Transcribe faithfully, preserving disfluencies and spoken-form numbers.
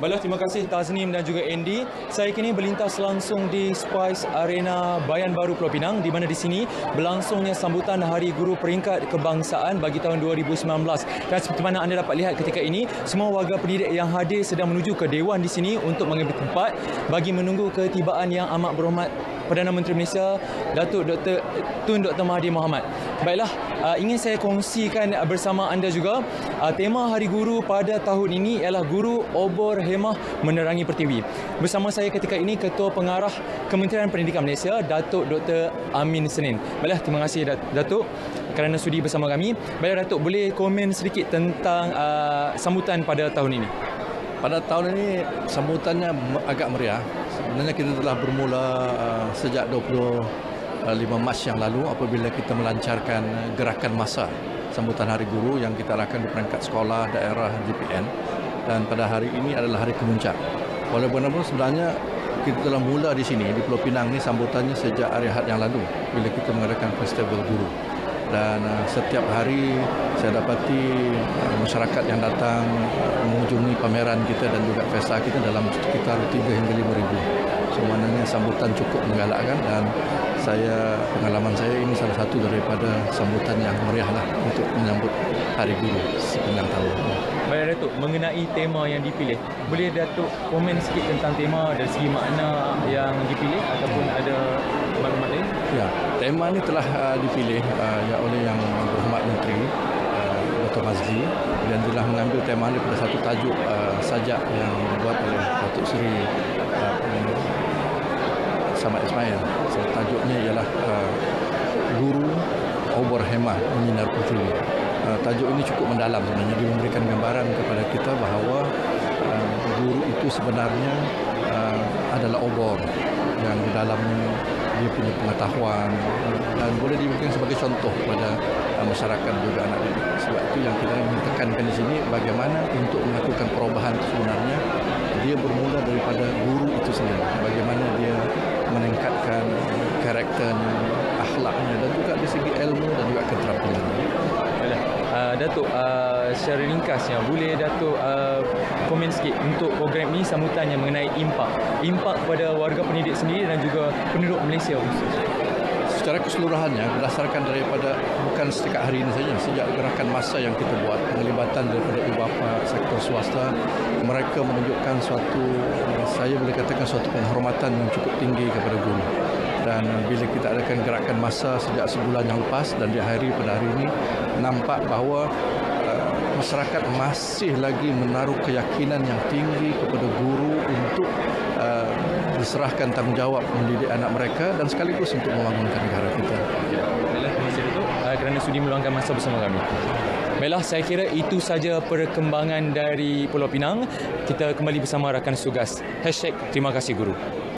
Baiklah, terima kasih Taznim dan juga Andy. Saya kini berlintas langsung di Spice Arena Bayan Baru Pulau Pinang, di mana di sini berlangsungnya sambutan Hari Guru Peringkat Kebangsaan bagi tahun dua ribu sembilan belas. Dan seperti mana anda dapat lihat ketika ini, semua warga pendidik yang hadir sedang menuju ke Dewan di sini untuk mengambil tempat bagi menunggu ketibaan Yang Amat Berhormat Perdana Menteri Malaysia, Datuk Doktor Tun Doktor Mahathir Mohamad. Baiklah, uh, ingin saya kongsikan bersama anda juga uh, tema Hari Guru pada tahun ini ialah Guru Obor Hemah Menerangi Pertiwi. Bersama saya ketika ini Ketua Pengarah Kementerian Pendidikan Malaysia, Datuk Doktor Amin Senin. Baiklah, terima kasih Datuk kerana sudi bersama kami. Baiklah Datuk, boleh komen sedikit tentang uh, sambutan pada tahun ini? Pada tahun ini sambutannya agak meriah. Sebenarnya kita telah bermula uh, sejak dua puluh lima Mac yang lalu apabila kita melancarkan gerakan massa sambutan Hari Guru yang kita lakukan di perangkat sekolah, daerah, G P N, dan pada hari ini adalah hari kemuncak. Walaupun sebenarnya kita telah mula di sini di Pulau Pinang ni sambutannya sejak hari Ahad yang lalu bila kita mengadakan festival guru. Dan uh, setiap hari saya dapati uh, masyarakat yang datang uh, mengunjungi pameran kita dan juga pesta kita dalam sekitar tiga hingga lima ribu. So, maknanya sambutan cukup menggalakkan dan saya, pengalaman saya ini salah satu daripada sambutan yang meriah lah untuk menyambut Hari Guru sepanjang tahun. Baik Datuk, mengenai tema yang dipilih, boleh Datuk komen sikit tentang tema dari segi makna yang dipilih ataupun ada maklumat lain? Ya, tema ini telah uh, dipilih uh, ya oleh Yang Berhormat Menteri uh, Doktor Mazli dan telah mengambil tema ini pada satu tajuk uh, sajak yang dibuat oleh Datuk Seri uh, Samad Ismail. So, tajuknya ialah uh, Guru Obor Hemah Menyinar Pertiwi. Uh, tajuk ini cukup mendalam sebenarnya, dia memberikan gambaran kepada kita bahawa uh, guru itu sebenarnya uh, adalah obor yang di dalamnya dia punya pengetahuan dan boleh diberikan sebagai contoh kepada uh, masyarakat juga anak didik. Sebab itu yang kita tekankan di sini bagaimana untuk melakukan perubahan sebenarnya dia bermula daripada guru itu sendiri. Bagaimana dia meningkatkan karakternya, akhlaknya dan juga dari segi ilmu dan juga keterampilan. Uh, Datuk, uh, secara ringkasnya boleh Datuk uh, komen sikit untuk program ini sambutannya mengenai impak impak kepada warga pendidik sendiri dan juga penduduk Malaysia khusus. Secara keseluruhannya berdasarkan daripada bukan setakat hari ini saja, sejak gerakan massa yang kita buat, penglibatan daripada ibu bapa, sektor swasta, mereka menunjukkan suatu, saya boleh katakan suatu penghormatan yang cukup tinggi kepada guru. Dan bila kita adakan gerakan massa sejak sebulan yang lepas dan di hari pada hari ini, nampak bahawa uh, masyarakat masih lagi menaruh keyakinan yang tinggi kepada guru untuk uh, diserahkan tanggungjawab mendidik anak mereka dan sekaligus untuk membangunkan negara kita. Baiklah, terima kasih Datuk uh, kerana sudi meluangkan masa bersama kami. Baiklah, saya kira itu saja perkembangan dari Pulau Pinang. Kita kembali bersama rakan tugas. Hashtag Terima Kasih Guru.